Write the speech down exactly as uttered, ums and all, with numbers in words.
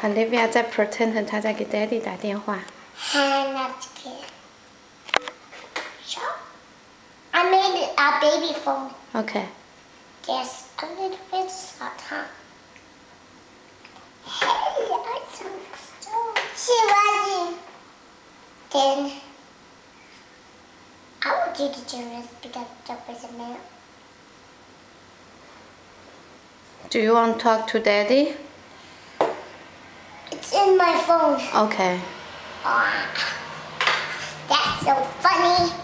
Olivia 在 pretend 她在给 Daddy 打电话。 Hang up the kid. So, I made a baby phone. Okay. Yes, a little bit hot, huh? Hey, I think so. She wasn't. Then I will do the journals because there was a mail. Do you want to talk to Daddy? It's in my phone. Okay. Oh, that's so funny.